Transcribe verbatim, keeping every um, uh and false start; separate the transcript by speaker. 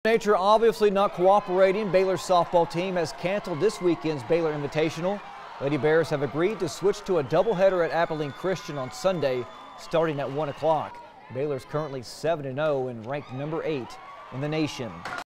Speaker 1: Nature obviously not cooperating. Baylor's softball team has canceled this weekend's Baylor Invitational. Lady Bears have agreed to switch to a doubleheader at Abilene Christian on Sunday, starting at one o'clock. Baylor's currently seven and oh and ranked number eight in the nation.